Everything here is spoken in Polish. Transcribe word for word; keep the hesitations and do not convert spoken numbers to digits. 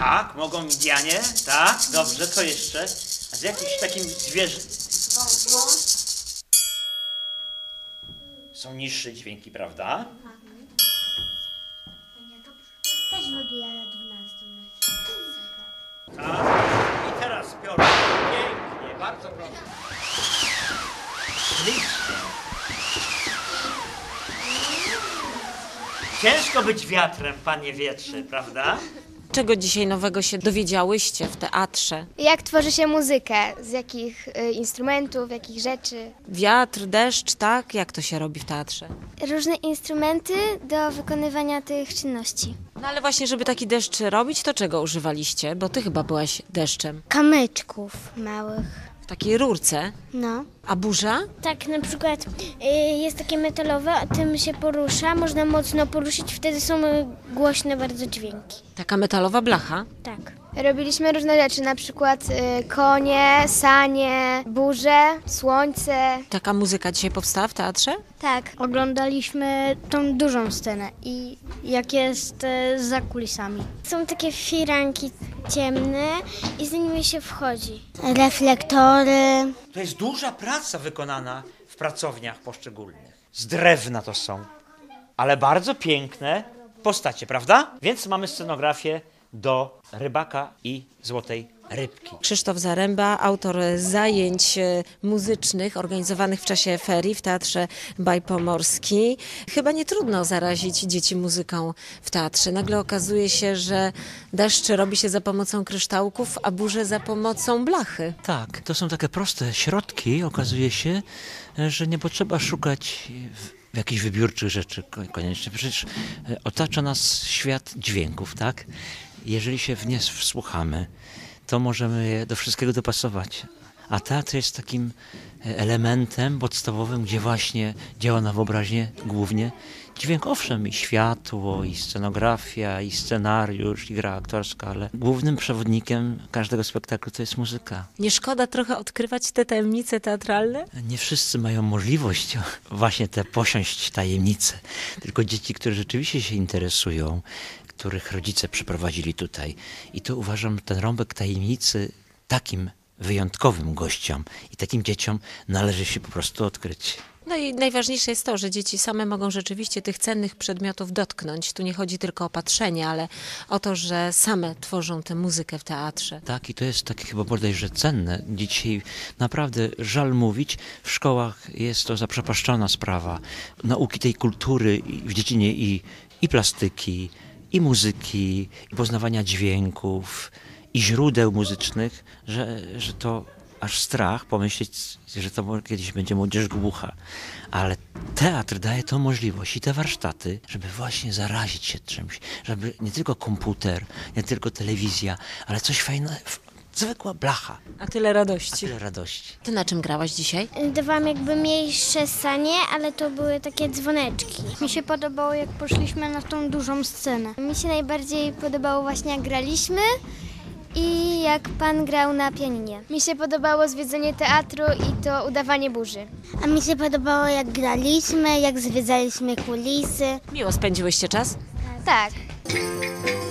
Tak, mogą Indianie, tak, dobrze, co jeszcze? A z jakimś takim zwierzę... Są niższe dźwięki, prawda? Też wybija dwunastą. Tak, i teraz piorun. Pięknie, bardzo proszę. Ślicznie. Ciężko być wiatrem, panie wietrze, prawda? Czego dzisiaj nowego się dowiedziałyście w teatrze? Jak tworzy się muzykę? Z jakich y, instrumentów, jakich rzeczy? Wiatr, deszcz, tak? Jak to się robi w teatrze? Różne instrumenty do wykonywania tych czynności. No ale właśnie, żeby taki deszcz robić, to czego używaliście? Bo ty chyba byłaś deszczem. Kamyczków małych. W takiej rurce. No. A burza? Tak, na przykład y, jest takie metalowe, a tym się porusza, można mocno poruszyć, wtedy są y, głośne bardzo dźwięki. Taka metalowa blacha. Tak. Robiliśmy różne rzeczy, na przykład y, konie, sanie, burze, słońce. Taka muzyka dzisiaj powstała w teatrze? Tak. Oglądaliśmy tą dużą scenę i jak jest e, za kulisami. Są takie firanki ciemne i z nimi się wchodzi. Reflektory. To jest duża praca wykonana w pracowniach poszczególnych. Z drewna to są, ale bardzo piękne postacie, prawda? Więc mamy scenografię do Rybaka i Złotej Rybki. Krzysztof Zaręba, autor zajęć muzycznych organizowanych w czasie ferii w Teatrze Bajpomorski. Chyba nie trudno zarazić dzieci muzyką w teatrze. Nagle okazuje się, że deszcz robi się za pomocą kryształków, a burze za pomocą blachy. Tak, to są takie proste środki. Okazuje się, że nie potrzeba szukać w w jakichś wybiórczych rzeczy koniecznie. Przecież otacza nas świat dźwięków, tak? Jeżeli się w nie wsłuchamy, to możemy je do wszystkiego dopasować. A teatr jest takim elementem podstawowym, gdzie właśnie działa na wyobraźnię głównie dźwięk. Owszem, i światło, i scenografia, i scenariusz, i gra aktorska, ale głównym przewodnikiem każdego spektaklu to jest muzyka. Nie szkoda trochę odkrywać te tajemnice teatralne? Nie wszyscy mają możliwość właśnie te posiąść tajemnice, tylko dzieci, które rzeczywiście się interesują, których rodzice przyprowadzili tutaj. I to uważam ten rąbek tajemnicy takim wyjątkowym gościom i takim dzieciom należy się po prostu odkryć. No i najważniejsze jest to, że dzieci same mogą rzeczywiście tych cennych przedmiotów dotknąć. Tu nie chodzi tylko o patrzenie, ale o to, że same tworzą tę muzykę w teatrze. Tak, i to jest takie chyba bodajże cenne. Dzisiaj naprawdę żal mówić, w szkołach jest to zaprzepaszczona sprawa. Nauki tej kultury w dziedzinie i, i plastyki, i muzyki, i poznawania dźwięków, i źródeł muzycznych, że, że to aż strach pomyśleć, że to kiedyś będzie młodzież głucha. Ale teatr daje tą możliwość i te warsztaty, żeby właśnie zarazić się czymś, żeby nie tylko komputer, nie tylko telewizja, ale coś fajnego, zwykła blacha. A tyle radości. A tyle radości. Ty na czym grałaś dzisiaj? Dawałam jakby mniejsze sanie, ale to były takie dzwoneczki. Mi się podobało, jak poszliśmy na tą dużą scenę. Mi się najbardziej podobało właśnie jak graliśmy i jak pan grał na pianinie. Mi się podobało zwiedzanie teatru i to udawanie burzy. A mi się podobało jak graliśmy, jak zwiedzaliśmy kulisy. Miło spędziłyście czas? Tak.